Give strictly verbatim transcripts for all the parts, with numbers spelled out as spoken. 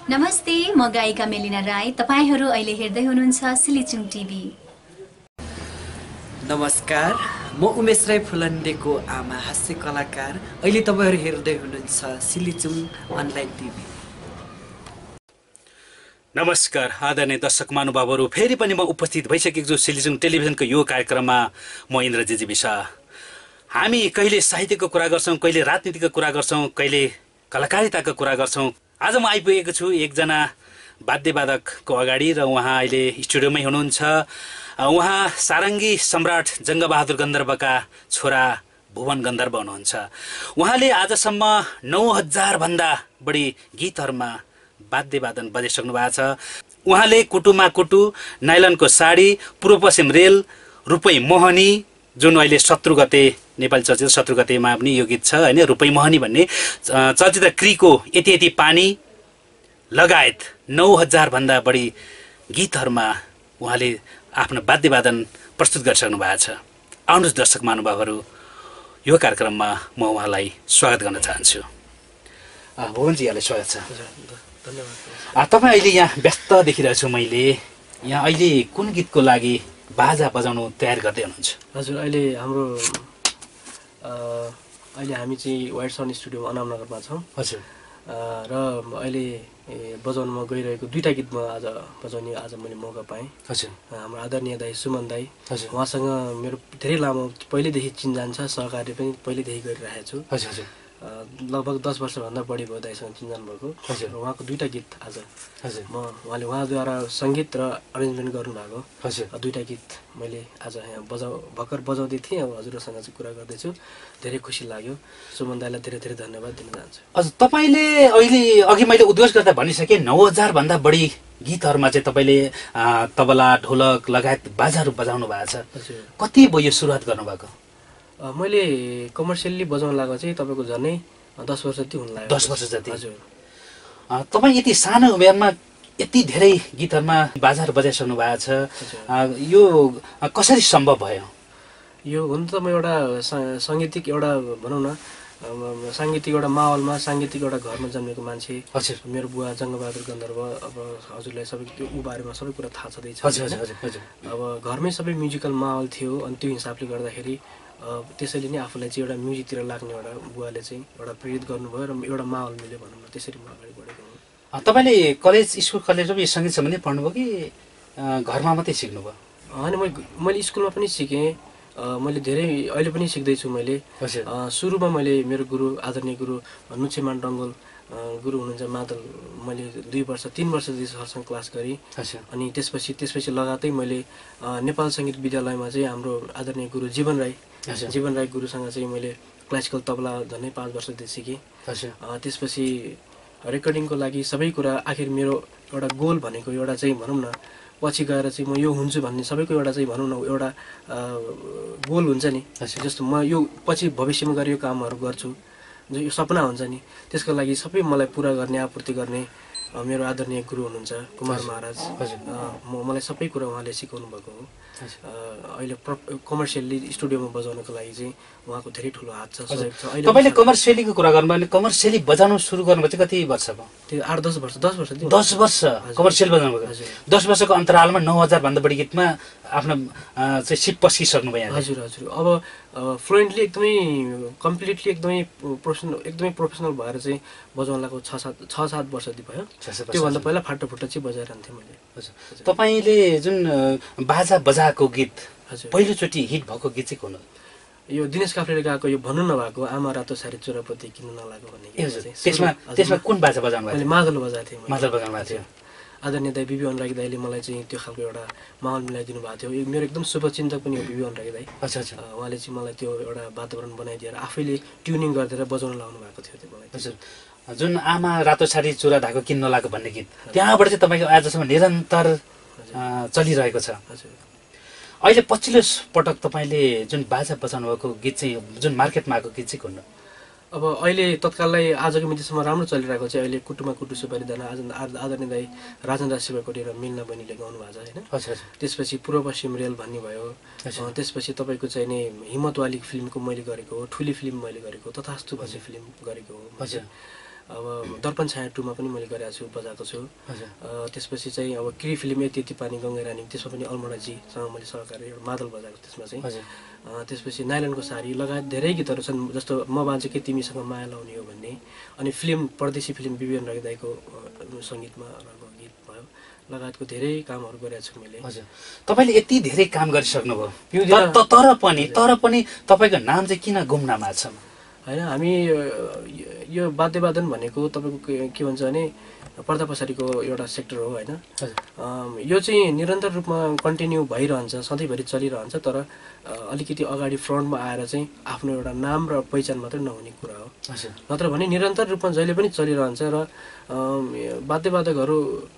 नमस्ते, म गायिका मेलिना राई। तपाईहरू अहिले हेर्दै हुनुहुन्छ सिलिचुङ टिभी। नमस्कार, म उमेश राई फुलन्डेको आमा हास्य कलाकार। अहिले तपाईहरू हेर्दै हुनुहुन्छ सिलिचुङ अनलाइन टिभी। नमस्कार आदरणीय दर्शक महानुभावहरू, फेरि पनि म उपस्थित भइसकेको छु सिलिचुङ टेलिभिजनको यो कार्यक्रममा। म इन्द्रजी विशा। हामी कहिले साहित्यको कुरा गर्छौँ, कहिले राजनीतिको कुरा गर्छौँ, कहिले कलाकारिताको कुरा गर्छौँ। आज म आइपुगेको छु एकजना वाद्यवादकको अगाडि र उहाँ अहिले स्टुडियोमै हुनुहुन्छ। उहाँ सारङ्गी सम्राट जङ्गबहादुर गन्धर्वका छोरा भुवन गन्धर्व हुनुहुन्छ। उहाँले आजसम्म नौ हजारभन्दा बढी गीतहरूमा वाद्यवादन बजाइसक्नु भएको छ। उहाँले कुटुमा कुटु, नाइलनको साडी, पूर्व पश्चिम रेल, रुपै मोहनी, जुन अहिले शत्रु गते नेपाली चलचित्र शत्रु गतेमा पनि यो गीत छ होइन, रुपै मोहनी भन्ने चलचित्र, क्रीको यति यति पानी लगायत नौ हजारभन्दा बढी गीतहरूमा उहाँले आफ्नो वाद्यवादन प्रस्तुत गरिसक्नु भएको छ। आउनुहोस् दर्शक महानुभावहरू, यो कार्यक्रममा म उहाँलाई स्वागत गर्न चाहन्छु। भुवनजी, यहाँलाई स्वागत छ। धन्यवाद। तपाईँ अहिले यहाँ व्यस्त देखिरहेको छु मैले। यहाँ अहिले कुन गीतको लागि बाजा बजाउनु तयार गर्दै हुनुहुन्छ? हजुर, अहिले हाम्रो अहिले हामी चाहिँ वाइट सन स्टुडियो अनामनगरमा छौँ। हजुर। र अहिले बजाउनमा गइरहेको दुईवटा गीत म आज बजाउने आज मैले मौका पाएँ। हजुर। हाम्रो आदरणीय दाई सुमन दाई, हजुर, उहाँसँग मेरो धेरै लामो पहिल्यैदेखि चिन्जान छ, सहकार्य पनि पहिल्यैदेखि गरिरहेको छु। हजुर हजुर। लगभग दस वर्षभन्दा बढी भयो दाइसँग चिन्जान भएको। हजुर। उहाँको दुईवटा गीत आज हजुर म उहाँले उहाँद्वारा सङ्गीत र अरेन्जमेन्ट गर्नुभएको हजुर दुईवटा गीत मैले आज यहाँ बजाउ भर्खर बजाउँदै थिएँ। अब हजुरसँग चाहिँ कुरा गर्दैछु, धेरै खुसी लाग्यो। सुमन दाईलाई धेरै धेरै धन्यवाद दिन चाहन्छु। हजुर, तपाईँले अहिले अघि मैले उद्घोष गर्दा भनिसकेँ नौ हजारभन्दा बढी गीतहरूमा चाहिँ तपाईँले तबला, ढोलक लगायत बाजाहरू बजाउनु भएको छ। हजुर। कति भयो यो सुरुवात गर्नुभएको? मैले कमर्सियल्ली बजाउन लाग्दा चाहिँ तपाईँको झन्डै दस वर्ष जति हुन लाग्यो। दस वर्ष जति? हजुर। तपाईँ यति सानो उमेरमा यति धेरै गीतहरूमा बाजाहरू बजाइसक्नु भएको छ, यो कसरी सम्भव भयो? यो हुन त म एउटा साङ्गीतिक एउटा भनौँ न साङ्गीतिक एउटा माहौलमा साङ्गीतिक एउटा घरमा जन्मेको मान्छे। हजुर। मेरो बुवा जङ्गबहादुर गन्धर्व, अब हजुरलाई सबै त्यो ऊ बारेमा सबै कुरा थाहा छँदैछ। हजुर हजुर हजुर। अब घरमै सबै म्युजिकल माहौल थियो, अनि त्यो हिसाबले गर्दाखेरि त्यसैले नै आफूलाई चाहिँ एउटा म्युजिकतिर लाग्ने एउटा बुवाले चाहिँ एउटा प्रेरित गर्नुभयो र एउटा माहौल मिल्यो भनौँ न, त्यसरी म अगाडि बढेको हुँ। तपाईँले कलेज स्कुल कलेजमा यो सङ्गीत सम्बन्धी पढ्नुभयो कि घरमा मात्रै सिक्नुभयो? होइन, मैले मैले स्कुलमा पनि सिकेँ, मैले धेरै अहिले पनि सिक्दैछु मैले। सुरुमा मैले मेरो गुरु आदरणीय गुरु नुचेमान डङ्गोल गुरु हुनुहुन्छ मादल, मैले दुई वर्ष तिन वर्षदेखि सरसँग क्लास गरेँ। अनि त्यसपछि त्यसपछि लगातार मैले नेपाल सङ्गीत विद्यालयमा चाहिँ हाम्रो आदरणीय गुरु जीवन राई जीवन राई गुरुसँग चाहिँ मैले क्लासिकल तबला झन्डै पाँच वर्षदेखि सिकेँ। त्यसपछि रेकर्डिङको लागि सबै कुरा, आखिर मेरो एउटा गोल भनेको एउटा चाहिँ भनौँ न पछि गएर चाहिँ म यो हुन्छु भन्ने सबैको एउटा चाहिँ भनौँ न एउटा गोल हुन्छ नि, जस्तो म यो पछि भविष्यमा गएर यो कामहरू गर्छु, जो यो सपना हुन्छ नि, त्यसको लागि सबै मलाई पुरा गर्ने आपूर्ति गर्ने मेरो आदरणीय गुरु हुनुहुन्छ कुमार महाराज। म मलाई सबै कुरा उहाँले सिकाउनु भएको हो। अहिले कमर्सियल्ली स्टुडियोमा बजाउनको लागि चाहिँ उहाँको धेरै ठुलो हात छ, सहयोग छ। अहिले तपाईँले कमर्सियलीको कुरा गर्नुभयो भने कमर्सियली बजाउनु सुरु गर्नुभयो चाहिँ कति वर्ष भयो? त्यो आठ दस वर्ष दस वर्ष दस वर्ष कमर्सियल बजाउनु भयो। दस वर्षको अन्तरालमा नौ हजारभन्दा बढी गीतमा आफ्नो चाहिँ सिप पस्किसक्नु भयो। हजुर हजुर। अब फ्लुएन्टली एकदमै कम्प्लिटली एकदमै प्रोफेसनल एकदमै प्रोफेसनल भएर चाहिँ बजाउन लागेको छ सात छ सात वर्ष जति भयो। त्योभन्दा पहिला फाटो फुट्टो चाहिँ बजाइरहन्थेँ मैले। हजुर। तपाईँले जुन बाजा बजाएको गीत पहिलोचोटि हिट भएको गीत चाहिँ कुन हो? यो दिनेश काफ्लेले गाएको यो भन्नु नभएको आमा रातो सारी चोरापति किन्नु नलागो भन्ने गीत। त्यसमा त्यसमा कुन बाजा बजाउनु भएको? मैले मादल बजाएको थिएँ। मादल बजाउनु भएको थियो। आदरणीय दाई बिबी अनुरागी दाईले मलाई चाहिँ त्यो खालको एउटा माहौल मिलाइदिनु भएको थियो। यो मेरो एकदम शुभचिन्तक पनि हो बिबी अनुरागी दाई। अच्छा अच्छा। उहाँले चाहिँ मलाई त्यो एउटा वातावरण बनाइदिएर आफैले ट्युनिङ गरिदिएर बजाउन लाउनु भएको थियो त्यो मलाई। हजुर। जुन आमा रातो साडी चुरा धागो किन्न लागेको भन्ने गीत, त्यहाँबाट चाहिँ तपाईँको आजसम्म निरन्तर चलिरहेको छ। हजुर। अहिले पछिल्लो पटक तपाईँले जुन बाजा बजाउनु भएको गीत चाहिँ जुन मार्केटमा आएको गीत चाहिँ कुन? अब अहिले तत्काललाई आजको मितिसम्म राम्रो चलिरहेको चाहिँ अहिले कुटुमा कुटु सुपारी दाना आज आदरणीय दाई राजेन्द्र शिवकोटी र मिल्ना बहिनीले गाउनु भएको छ होइन। त्यसपछि पूर्व पश्चिम रेल भन्ने भयो। त्यसपछि तपाईँको चाहिँ नि हिम्मत वाली फिल्मको मैले गरेको हो, ठुली फिल्म मैले गरेको, तथास्तु भन्ने फिल्म गरेको हो। अब दर्पण छाया टूमा पनि मैले गरेको छु, बजाएको छु। त्यसपछि चाहिँ अब क्री फिल्म यति यति पानी गङ्गा रानी, त्यसमा पनि अलमोडाजीसँग मैले सहकारी एउटा मादल बजाएको त्यसमा चाहिँ। त्यसपछि नाइलनको सारी लगायत धेरै गीतहरू छन्, जस्तो म बाँचे के तिमीसँग माया लाउने हो भन्ने। अनि फिल्म परदेशी फिल्म विवेन राई दाईको सङ्गीतमा गीत भयो, लगायतको धेरै कामहरू गरेको छु मैले। हजुर, तपाईँले यति धेरै काम गरिसक्नुभयो, तर पनि तर पनि तपाईँको नाम चाहिँ किन गुमनाममा छ? होइन, हामी यो वाद्यवादन भनेको तपाईँको के भन्छ भने पर्दा पछाडिको एउटा सेक्टर हो होइन। यो चाहिँ निरन्तर रूपमा कन्टिन्यू भइरहन्छ, सधैँभरि चलिरहन्छ, तर अलिकति अगाडि फ्रन्टमा आएर चाहिँ आफ्नो एउटा नाम र पहिचान मात्रै नहुने कुरा हो। नत्र भने निरन्तर रूपमा जहिले पनि चलिरहन्छ र वाद्यवादकहरू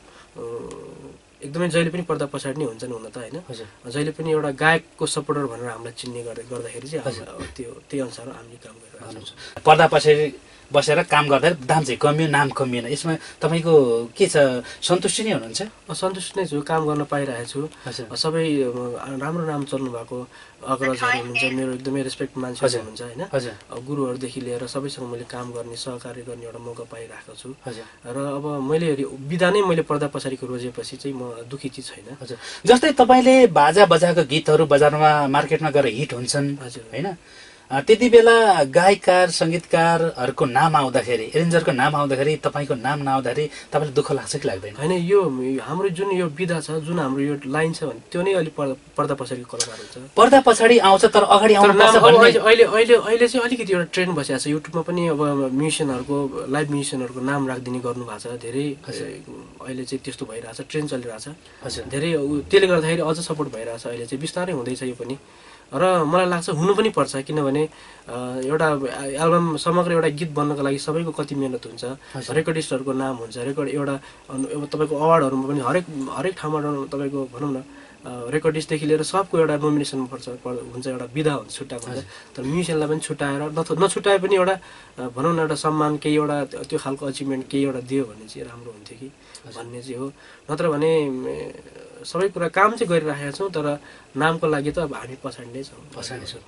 एकदमै जहिले पनि पर्दा पछाडि नै हुन्छन् हुन त होइन। जहिले पनि एउटा गायकको सपोर्टर भनेर हामीलाई चिन्ने गर्दाखेरि चाहिँ त्यो त्यही अनुसार हामीले काम गरिरहेको छौँ। पर्दा पछाडि बसेर काम गर्दा दाम चाहिँ कमियो, नाम कमिएन, यसमा तपाईँको के छ, सन्तुष्टि नै हुनुहुन्छ? सन्तुष्टि नै छु, काम गर्न पाइरहेको छु। सबै राम्रो नाम चल्नु भएको अग्रजहरू हुनुहुन्छ, मेरो एकदमै रेस्पेक्ट मान्छेहरू हुनुहुन्छ होइन। गुरुहरूदेखि लिएर सबैसँग मैले काम गर्ने, सहकार्य गर्ने एउटा मौका पाइरहेको छु। र अब मैले बिदा नै मैले पर्दा पछाडिको रोजेपछि चाहिँ म दुःखी चाहिँ छैन। हजुर, जस्तै तपाईँले बाजा बजाएको गीतहरू बजारमा मार्केटमा गएर हिट हुन्छन् होइन, त्यति बेला गायककार सङ्गीतकारहरूको नाम आउँदाखेरि, एरेन्जरको नाम आउँदाखेरि, तपाईँको नाम नआउँदाखेरि तपाईँलाई दुःख लाग्छ कि लाग्दैन? होइन, यो हाम्रो जुन यो विधा छ, जुन हाम्रो यो लाइन छ भने त्यो नै अलिक पर्दा पछाडिको कलाकार हुन्छ। पर्दा पछाडि आउँछ तर अगाडि आउनुपर्छ भन्ने अहिले अहिले अहिले चाहिँ अलिकति एउटा ट्रेन्ड बसिएको छ। युट्युबमा पनि अब म्युजिसियनहरूको, लाइभ म्युजिसियनहरूको नाम राखिदिने गर्नुभएको छ, धेरै अहिले चाहिँ त्यस्तो भइरहेछ, ट्रेन्ड चलिरहेछ धेरै, त्यसले गर्दाखेरि अझ सपोर्ट भइरहेछ। अहिले चाहिँ बिस्तारै हुँदैछ यो पनि, र मलाई लाग्छ हुनु पनि पर्छ, किनभने एउटा एल्बम समग्र एउटा गीत बन्नको लागि सबैको कति मेहनत हुन्छ, रेकर्डिस्टहरूको नाम हुन्छ, रेकर्ड एउटा तपाईँको अवार्डहरूमा पनि हरेक हरेक ठाउँमा तपाईँको भनौँ न रेकर्डिस्टदेखि लिएर सबको एउटा नोमिनेसन पर्छ हुन्छ, एउटा विधा हुन्छ छुट्टाएको हुन्छ। तर म्युजिसियनलाई पनि छुट्याएर नछुट्याए पनि एउटा भनौँ न एउटा सम्मान, केही एउटा त्यो खालको अचिभमेन्ट केही एउटा दियो भने चाहिँ राम्रो हुन्थ्यो कि भन्ने चाहिँ हो। नत्र भने सबै कुरा काम चाहिँ गरिराखेका छौँ, तर नामको लागि त अब हामी पछाडि नै छौँ। पछाडि छौँ।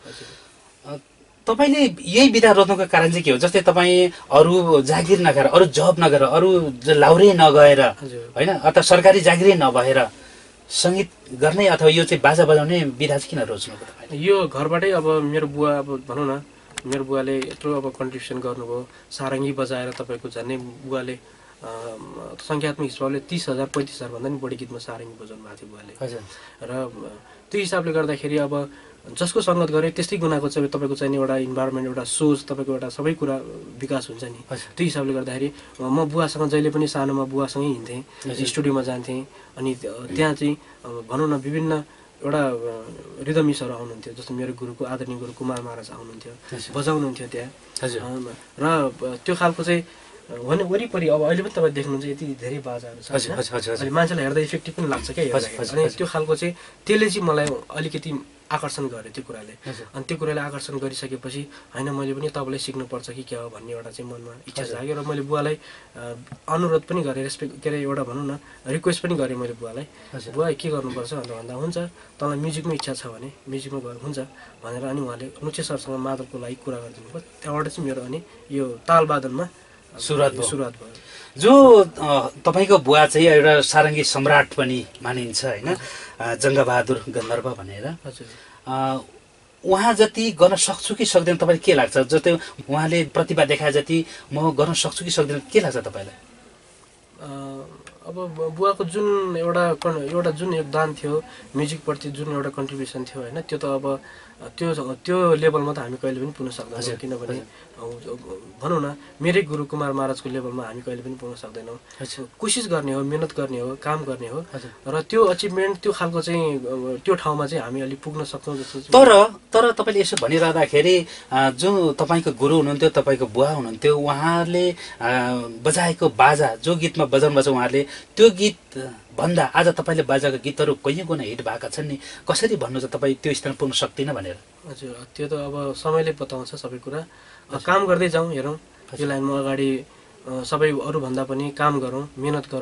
तपाईँले यही विधा रोज्नुको कारण चाहिँ के हो? जस्तै तपाईँ अरू जागिर नगएर, अरू जब नगएर, अरू लाउरे नगएर होइन, अथवा सरकारी जागिरै नभएर सङ्गीत गर्ने अथवा यो चाहिँ बाजा बजाउने विधा चाहिँ किन रोज्नुभयो तपाईँले? यो घरबाटै अब मेरो बुवा, अब भनौँ न मेरो बुवाले यत्रो अब कन्ट्रिब्युसन गर्नुभयो, सारङ्गी बजाएर तपाईँको झन्डै बुवाले सङ्ख्यात्मक हिसाबले तिस हजार पैँतिस हजारभन्दा पनि बढी गीतमा सारङ्गी बजाउनु भएको थियो बुवाले। र त्यो हिसाबले गर्दाखेरि अब जसको सङ्गत गरे त्यस्तै गुनाको चाहिँ तपाईँको चाहिँ एउटा इन्भाइरोमेन्ट, एउटा सोच, तपाईँको एउटा सबै कुरा विकास हुन्छ नि। त्यो हिसाबले गर्दाखेरि म बुवासँग जहिले पनि सानोमा बुवासँगै हिँड्थेँ, स्टुडियोमा जान्थेँ, अनि त्यहाँ चाहिँ भनौँ न विभिन्न एउटा रिदमिसहरू आउनुहुन्थ्यो, जस्तो मेरो गुरुको आदरणीय गुरु कुमार महाराज आउनुहुन्थ्यो, बजाउनुहुन्थ्यो त्यहाँ। र त्यो खालको चाहिँ भने वरिपरि अब अहिले पनि तपाईँ देख्नुहुन्छ यति धेरै बाजाहरू छ, अनि मान्छेलाई हेर्दा इफेक्टिभ पनि लाग्छ क्या हेर्दाखेरि। अनि त्यो खालको चाहिँ त्यसले चाहिँ मलाई अलिकति आकर्षण गर्यो त्यो कुराले। अनि त्यो कुराले आकर्षण गरिसकेपछि होइन मैले पनि तपाईँलाई सिक्नुपर्छ कि क्या हो भन्ने एउटा चाहिँ मनमा इच्छा जाग्यो। र मैले बुवालाई अनुरोध पनि गरेँ, रेस्पेक्ट के अरे एउटा भनौँ न रिक्वेस्ट पनि गरेँ मैले बुवालाई, बुवा के गर्नुपर्छ भनेर भन्दा हुन्छ तँलाई म्युजिकमा इच्छा छ भने म्युजिकमा गएर हुन्छ भनेर। अनि उहाँले नुचे सरसँग मादलको लागि कुरा गरिदिनु भयो। त्यहाँबाट चाहिँ मेरो अनि यो तालवादनमा सुरुवात भयो। सुरुवात भयो जो तपाईँको बुवा चाहिँ एउटा सारङ्गी सम्राट पनि मानिन्छ होइन, जङ्गबहादुर गन्धर्व भनेर। उहाँ जति गर्न सक्छु कि सक्दैन तपाईँलाई के लाग्छ? जस्तै उहाँले प्रतिभा देखाए जति म गर्न सक्छु कि सक्दैन के लाग्छ तपाईँलाई? अब बुवाको जुन एउटा एउटा जुन योगदान थियो म्युजिकप्रति, जुन एउटा कन्ट्रिब्युसन थियो होइन, त्यो त अब त्यो त्यो लेभलमा त हामी कहिले पनि पुग्न सक्दैनौँ। किनभने भनौँ न मेरै गुरु कुमार महाराजको लेभलमा हामी कहिले पनि पुग्न सक्दैनौँ। कोसिस गर्ने हो, मिहिनेत गर्ने हो, काम गर्ने हो, र त्यो अचिभमेन्ट त्यो खालको चाहिँ त्यो ठाउँमा चाहिँ हामी अलिक पुग्न सक्छौँ जस्तो। तर तर तपाईँले यसो भनिरहँदाखेरि जो तपाईँको गुरु हुनुहुन्थ्यो, तपाईँको बुवा हुनुहुन्थ्यो, उहाँले बजाएको बाजा जो गीतमा बजाउनु भएको छ उहाँले, त्यो गीत भन्दा आज तपाईँले बाजाको गीतहरू कैयौँ गुणा हिट भएका छन् नि, कसरी भन्नु चाहिँ तपाईँ त्यो स्थान पुग्न सक्दिनँ भनेर? हजुर, त्यो त अब समयले बताउँछ सबै कुरा। काम गर्दै जाउँ, हेरौँ यो लाइनमा अगाडि सबै अरूभन्दा पनि काम गरौँ, मिहिनेत गरौँ,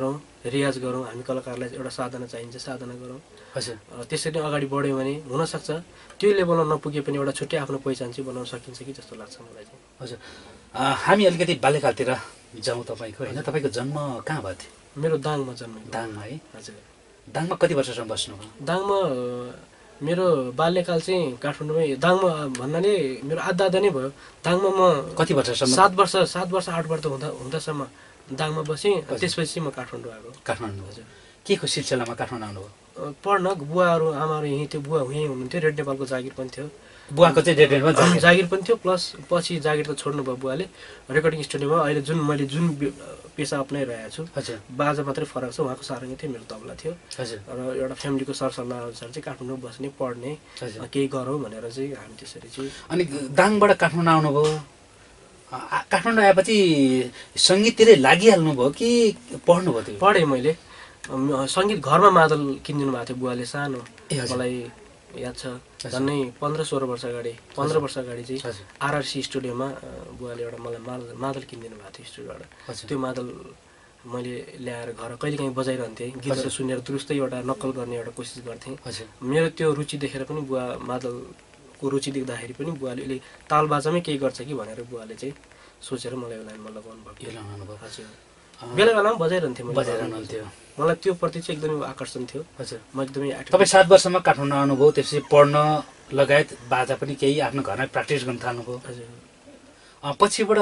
रियाज गरौँ, हामी कलाकारलाई एउटा साधना चाहिन्छ, साधना गरौँ। हजुर त्यसरी नै अगाडि बढ्यो भने हुनसक्छ त्यो लेभलमा नपुगे पनि एउटा छुट्टै आफ्नो पहिचान चाहिँ बनाउन सकिन्छ कि जस्तो लाग्छ मलाई चाहिँ। हजुर हामी अलिकति बाल्यकालतिर जाउँ तपाईँको होइन। तपाईँको जन्म कहाँ भएको थियो? मेरो दाङमा जन्मेको। दाङमा है? हजुर। दाङमा कति वर्षसम्म बस्नुभयो? दाङमा मेरो बाल्यकाल चाहिँ काठमाडौँमै, दाङमा भन्नाले मेरो आधा आधा नै भयो। दाङमा म कति वर्षसम्म? सात वर्ष सात वर्ष आठ वर्ष हुँदा हुँदासम्म दाङमा बसेँ। त्यसपछि म काठमाडौँ आएको। काठमाडौँ? हजुर। के को सिलसिलामा काठमाडौँ आउनुभयो? पढ्न। बुवाहरू आमाहरू यहीँ थियो, बुवा यहीँ हुनुहुन्थ्यो, रेड नेपालको जागिर पनि थियो। बुवाको चाहिँ रेड नेपालमा जागिर पनि थियो, प्लस पछि जागिर त छोड्नुभयो बुवाले। रेकर्डिङ स्टुडियोमा अहिले जुन मैले जुन पेसा अप्नाइरहेको छु, हजुर, बाजा मात्रै फरक छ। उहाँको सारङ्गी थियो, मेरो तबला थियो। हजुर। र एउटा फ्यामिलीको सरसल्लाह अनुसार चाहिँ काठमाडौँ बस्ने, पढ्ने, केही गरौँ भनेर चाहिँ हामी त्यसरी चाहिँ। अनि दाङबाट काठमाडौँ आउनुभयो, काठमाडौँ आएपछि सङ्गीततिरै लागिहाल्नुभयो कि पढ्नुभयो? त्यो पढेँ मैले सङ्गीत। घरमा मादल किनिदिनु भएको थियो बुवाले, सानो, मलाई याद छ झन्नै पन्ध्र सोह्र वर्ष अगाडि पन्ध्र वर्ष अगाडि चाहिँ आरआरसी स्टुडियोमा बुवाले एउटा मलाई मादल मादल किनिदिनु भएको थियो स्टुडियोबाट। त्यो मादल मैले ल्याएर घर कहिलेकाहीँ बजाइरहन्थेँ, गीतहरू सुनेर दुरुस्तै एउटा नक्कल गर्ने एउटा कोसिस गर्थेँ। मेरो त्यो रुचि देखेर पनि बुवा, मादलको रुचि देख्दाखेरि पनि बुवाले अहिले तालबाजामै केही गर्छ कि भनेर बुवाले चाहिँ सोचेर मलाई यो लाइनमा लगाउनु भयो। हजुर। बेला बेलामा बजाइरहन्थेँ मैले। बजाइरहनुहुन्थ्यो। मलाई त्यो प्रति चाहिँ एकदमै आकर्षण थियो। हजुर। म एकदमै। तपाईँ सात वर्षमा काठमाडौँ आउनुभयो, त्यसपछि पढ्न लगायत बाजा पनि केही आफ्नो घरमै प्र्याक्टिस गर्न थाल्नुभयो। हजुर। पछिबाट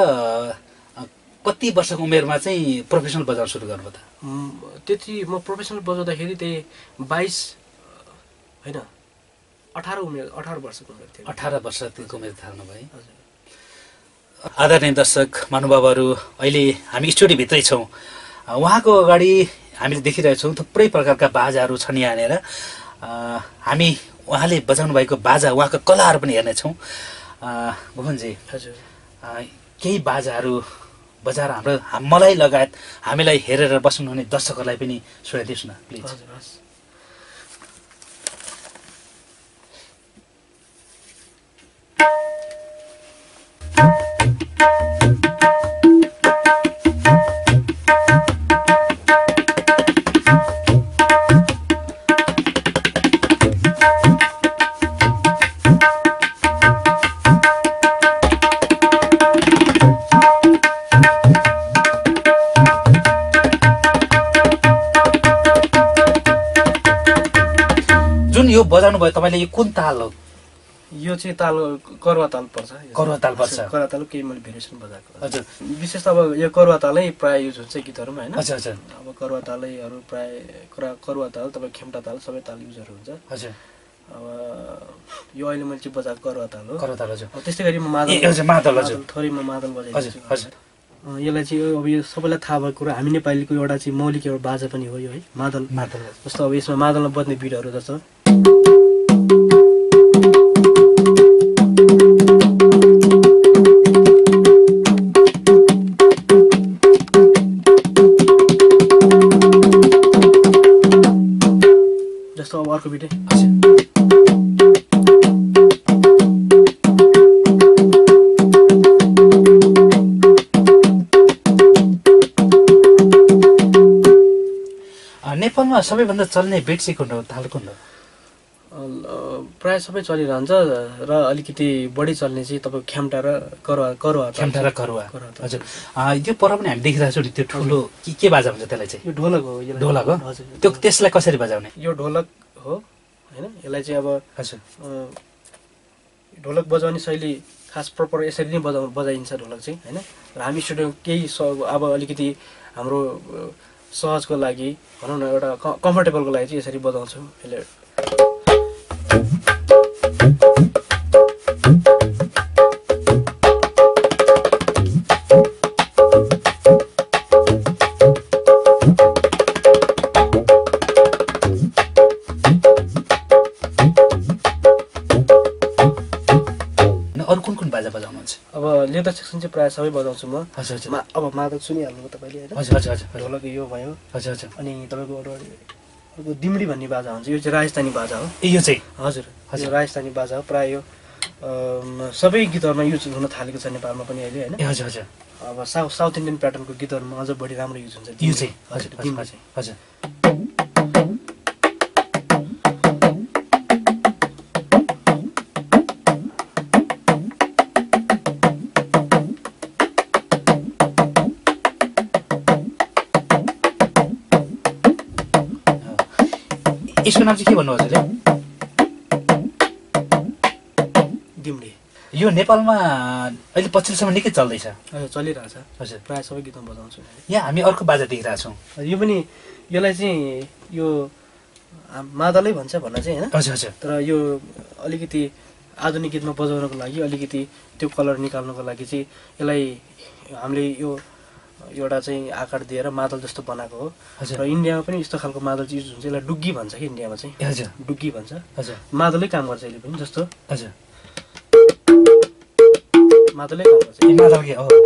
कति वर्षको उमेरमा चाहिँ प्रोफेसनल बजाउन सुरु गर्नुभयो त? त्यति म प्रोफेसनल बजाउँदाखेरि त्यही बाइस होइन अठार उमेर अठार वर्षको उमेर थियो। अठार वर्षको उमेर थाल्नुभयो है? हजुर। आदरणीय दर्शक महानुभावहरू, अहिले हामी स्टुडियोभित्रै छौँ। उहाँको अगाडि हामीले देखिरहेछौँ थुप्रै प्रकारका बाजाहरू छन् यहाँनिर। हामी उहाँले बजाउनु भएको बाजा, उहाँको कलाहरू पनि हेर्नेछौँ। भुवनजी, हजुर, केही बाजाहरू बजाएर हाम्रो मलाई लगायत हामीलाई हेरेर बस्नुहुने दर्शकहरूलाई पनि सुनाइदिनुहोस् न प्लिज। यो बजाउनु भयो तपाईँले, यो कुन ताल हो? यो चाहिँ ताल करुवा ताल पर्छ। करुवा ताल पर्छ। करुवा ताल केही मैले भेरिएसन बजाएको। हजुर। विशेष त अब यो करुवा तालै प्राय युज हुन्छ गीतहरूमा होइन। हजुर हजुर। अब करुवा तालैहरू प्राय करुवा ताल, तपाईँ खेम्टा ताल, सबै ताल युजहरू हुन्छ। हजुर। अब यो अहिले मैले चाहिँ बजाएको करुवा ताल हो। करुवा ताल। हजुर। त्यस्तै गरी म मादल, हजुर मादल, हजुर, थोरै म मादल बजाएको छु। हजुर। यसलाई चाहिँ अब यो सबैलाई थाहा भएको कुरा, हामी नेपालीको एउटा चाहिँ मौलिक एउटा बाजा पनि हो यो है, मादल। मादल जस्तो अब यसमा मादलमा बज्ने बिटहरू जस्तो जस्तो अब अर्को बिटै नेपालमा सबैभन्दा चल्ने बिट चाहिँ कुन हो, ताल कुन हो? प्रायः सबै चलिरहन्छ र अलिकति बढी चल्ने चाहिँ तपाईँको खेम्टा र करुवा करुवा खेम्टा र करुवा। हजुर। यो पर पनि हामी देखिरहेको छौँ नि, त्यो ठुलो के के बाजा हुन्छ त्यसलाई चाहिँ? यो ढोलक हो। ढोलक हो? हजुर। त्यो त्यसलाई कसरी बजाउने? यो ढोलक हो होइन। यसलाई चाहिँ अब हजुर ढोलक बजाउने शैली खास प्रपर यसरी नै बजाउ बजाइन्छ ढोलक चाहिँ होइन। र हामी स्टुडियो केही स अब अलिकति हाम्रो सहजको लागि भनौँ न, एउटा कम्फर्टेबलको लागि चाहिँ यसरी बजाउँछौँ। यसले अरू कुन कुन बाजा बजाउनुहुन्छ? अब लेदर सेक्सन चाहिँ प्रायः सबै बजाउँछु म। हजुर हजुर। अब मादल सुनिहाल्नु तपाईँले होइन। हजुर हजुर हजुर। ढोलक यो भयो। हजुर हजुर। अनि तपाईँको अरू अर्को दिम्डी भन्ने बाजा हुन्छ, यो चाहिँ राजस्थानी बाजा हो। यो चाहिँ? हजुर हजुर, राजस्थानी बाजा हो। प्रायः यो सबै गीतहरूमा युज हुन थालेको छ नेपालमा पनि अहिले होइन। ए हजुर हजुर। अब साउथ साउथ इन्डियन प्याटर्नको गीतहरूमा अझ बढी राम्रो युज हुन्छ यो चाहिँ हजुर हजुर दिनमा चाहिँ। हजुर। यसको नाम चाहिँ के भन्नु हजुरले? दिम्डे। यो नेपालमा अहिले पछिल्लो समय निकै चल्दैछ। हजुर चलिरहेछ हजुर। प्रायः सबै गीतमा बजाउँछु। यहाँ हामी अर्को बाजा देखिरहेको छौँ। यो पनि यसलाई चाहिँ यो मादलै भन्छ भन्न चाहिँ होइन। हजुर हजुर। तर यो अलिकति आधुनिक गीतमा बजाउनको लागि अलिकति त्यो कलर निकाल्नको लागि चाहिँ यसलाई हामीले यो एउटा चाहिँ आकार दिएर मादल जस्तो बनाएको हो। र इन्डियामा पनि यस्तो खालको मादल युज हुन्छ, यसलाई डुग्गी भन्छ कि इन्डियामा चाहिँ। हजुर डुग्गी भन्छ। हजुर। मादलै काम गर्छ यसले पनि जस्तो। हजुर। मादलै काम गर्छ। ए मादल के हो?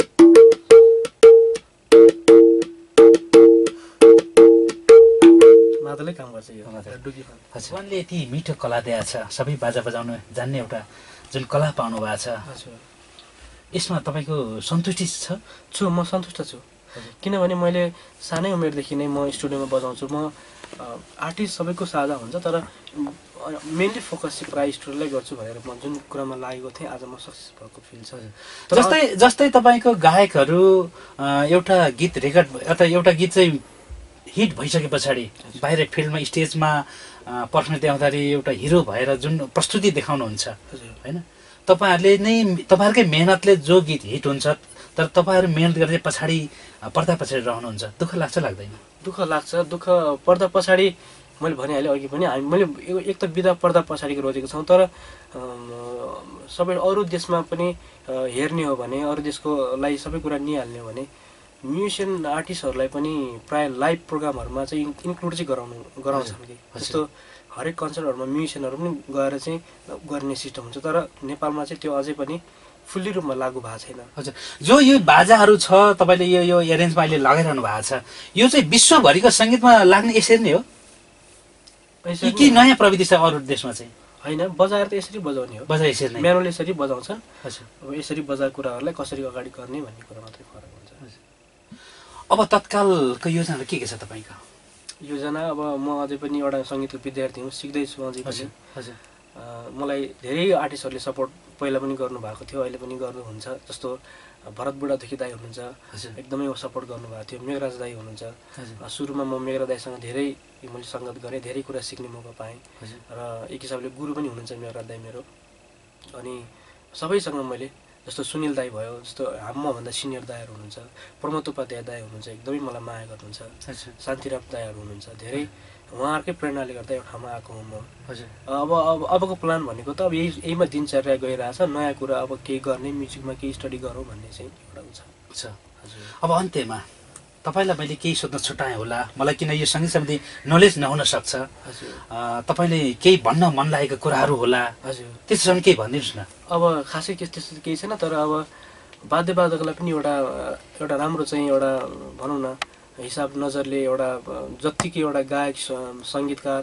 मादलै काम गर्छ यो डुग्गी भन्छ। हजुर। उहाँले यति मिठो कला दिएको छ, सबै बाजा बजाउन जान्ने एउटा जुन कला पाउनु भएको छ, हजुर यसमा तपाईँको सन्तुष्टि छ? छु, म सन्तुष्ट छु। किनभने मैले सानै उमेरदेखि नै म स्टुडियोमा बजाउँछु। म आर्टिस्ट सबैको साझा हुन्छ, तर मेनली फोकस चाहिँ प्रायः स्टुडियोलाई गर्छु भनेर म जुन कुरामा लागेको थिएँ आज म सक्सेस भएको फिल छ। जस्तै जस्तै तपाईँको गायकहरू एउटा गीत रेकर्ड अथवा एउटा गीत चाहिँ हिट भइसके पछाडि बाहिर फिल्डमा स्टेजमा पर्फर्मेन्स देखाउँदाखेरि एउटा हिरो भएर जुन प्रस्तुति देखाउनुहुन्छ होइन, तपाईँहरूले नै तपाईँहरूकै मेहनतले जो गीत हिट हुन्छ, तर तपाईँहरू मेहनत गरेर पछाडि पर्दा पछाडि रहनुहुन्छ, दुःख लाग्छ लाग्दैन? दुःख लाग्छ। दुःख पर्दा पछाडि मैले भनिहालेँ अघि पनि, हामी मैले एक त विधा पर्दा पछाडिको रोजेको छौँ, तर सबै अरू देशमा पनि हेर्ने हो भने, अरू देशको लागि सबै कुरा निहाल्ने हो भने म्युजिसियन आर्टिस्टहरूलाई पनि प्रायः लाइभ प्रोग्रामहरूमा चाहिँ इन्क्लुड चाहिँ गराउनु गराउँछन् कि। जस्तो हरेक कन्सर्टहरूमा म्युजिसियनहरू पनि गएर चाहिँ गर्ने सिस्टम हुन्छ, तर नेपालमा चाहिँ त्यो अझै पनि फुल्ली रूपमा लागू भएको छैन। हजुर। जो यो बाजाहरू छ तपाईँले यो यो एरेन्जमा अहिले लगाइरहनु भएको छ, यो चाहिँ विश्वभरिको सङ्गीतमा लाग्ने यसरी नै हो कि नयाँ प्रविधि छ अरू देशमा चाहिँ? होइन, बजाएर त यसरी बजाउने हो। बजार यसरी नै म्यानुअल यसरी बजाउँछन्। हजुर। अब यसरी बजाएको कुराहरूलाई कसरी अगाडि गर्ने भन्ने कुरा मात्रै फरक हुन्छ। अब तत्कालको योजनाहरू के के छ तपाईँको? योजना अब म अझै पनि एउटा सङ्गीतको विद्यार्थी हुँ, सिक्दैछु अझै पनि। हजुर। मलाई धेरै आर्टिस्टहरूले सपोर्ट पहिला पनि गर्नुभएको थियो, अहिले पनि गर्नुहुन्छ। जस्तो भरत बुढादेखि दाई हुनुहुन्छ, एकदमै सपोर्ट गर्नुभएको थियो। मेघराज दाई हुनुहुन्छ। सुरुमा म मेघराज दाईसँग धेरै मैले सङ्गत गरेँ, धेरै कुरा सिक्ने मौका पाएँ र एक हिसाबले गुरु पनि हुनुहुन्छ मेघराज दाई मेरो। अनि सबैसँग मैले जस्तो सुनिल दाई भयो, जस्तो मभन्दा सिनियर दाईहरू हुनुहुन्छ, प्रमोद उपाध्याय दाई हुनुहुन्छ, एकदमै मलाई माया गर्नुहुन्छ। शान्तिराम दाईहरू हुनुहुन्छ। धेरै उहाँहरूकै प्रेरणाले गर्दा एउटा ठाउँमा आएको हुँ म। अब अब अबको प्लान भनेको त अब यही यहीमा दिनचर्या गइरहेछ। नयाँ कुरा अब केही गर्ने, म्युजिकमा केही स्टडी गरौँ भन्ने चाहिँ एउटा छ। हजुर। अब अन्त्यमा तपाईँलाई मैले केही सोध्न छुट्याएँ होला, मलाई किन यो सङ्गीत सम्बन्धी नलेज नहुन सक्छ, तपाईँले केही भन्न मन लागेको कुराहरू होला। हजुर। त्यसो भने केही भनिदिनुहोस् न। अब खासै त्यस्तो केही छैन, तर अब वाद्यवादकलाई पनि एउटा एउटा राम्रो चाहिँ एउटा भनौँ न हिसाब नजरले एउटा जत्तिकै एउटा गायक, सङ्गीतकार,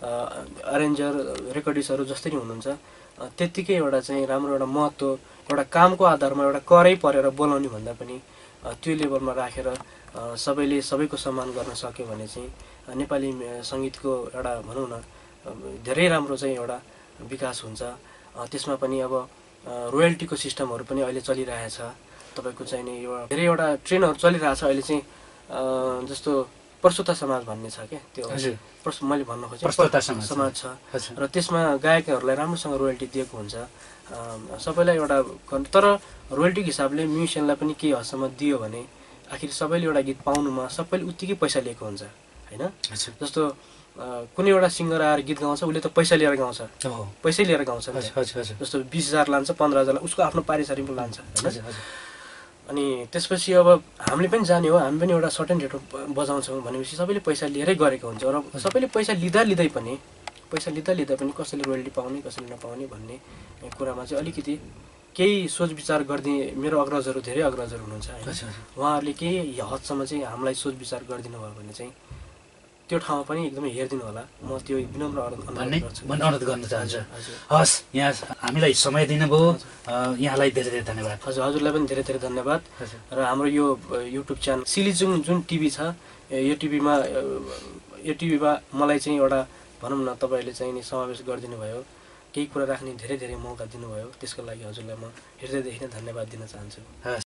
अरेन्जर, रेकर्डिस्टहरू जस्तै नै हुनुहुन्छ, त्यत्तिकै एउटा चाहिँ राम्रो एउटा महत्त्व एउटा कामको आधारमा एउटा करै परेर बोलाउने भन्दा पनि त्यो लेभलमा राखेर सबैले सबैको सम्मान गर्न सक्यो भने चाहिँ नेपाली सङ्गीतको एउटा भनौँ न धेरै राम्रो चाहिँ एउटा विकास हुन्छ। त्यसमा पनि अब रोयल्टीको सिस्टमहरू पनि अहिले चलिरहेछ। तपाईँको चाहिँ नि यो धेरै एउटा ट्रेनहरू चलिरहेछ अहिले चाहिँ, जस्तो प्रस्तुता समाज भन्ने छ क्या, त्यो मैले भन्न खोजेँ प्रस्तुता समाज छ र त्यसमा गायकहरूलाई राम्रोसँग रोयल्टी दिएको हुन्छ सबैलाई एउटा। तर रोयल्टीको हिसाबले म्युजिसियनलाई पनि केही हदसम्म दियो भने आखिर सबैले एउटा गीत पाउनुमा सबैले उत्तिकै पैसा लिएको हुन्छ होइन। जस्तो कुनै एउटा सिङ्गर आएर गीत गाउँछ, उसले त पैसा लिएर गाउँछ, पैसै लिएर गाउँछ। जस्तो बिस हजार लान्छ, पन्ध्र हजार उसको आफ्नो पारिश्रमिक लान्छ होइन। अनि त्यसपछि अब हामीले पनि जाने हो, हामी पनि एउटा सर्टेन रेटमा बजाउँछौँ भनेपछि सबैले पैसा लिएरै गरेको हुन्छ र सबैले पैसा लिँदा लिँदै पनि पैसा लिँदा लिँदा पनि कसैले रोयल्टी पाउने कसैले नपाउने भन्ने कुरामा चाहिँ अलिकति केही सोच विचार गरिदिने मेरो अग्रजहरू धेरै अग्रजहरू हुनुहुन्छ होइन, उहाँहरूले केही हदसम्म चाहिँ हामीलाई सोच विचार गरिदिनु भयो भने चाहिँ त्यो ठाउँमा पनि एकदमै हेरिदिनु होला म त्यो विनम्र भन्ने अनुरोध गर्छु भन्ने अनुरोध गर्न चाहन्छु हजुर हस् यहाँ हामीलाई समय दिनुभयो यहाँलाई धेरै धेरै धन्यवाद हजुर हजुरलाई पनि धेरै धेरै धन्यवाद र हाम्रो यो युट्युब च्यानल सिलिजुङ जुन टिभी छ यो टिभीमा यो टिभीमा मलाई चाहिँ एउटा भनौँ न तपाईँहरूले चाहिँ नि समावेश गरिदिनु भयो केही कुरा राख्ने धेरै धेरै मौका दिनुभयो त्यसको लागि हजुरलाई म हृदयदेखि नै धन्यवाद दिन चाहन्छु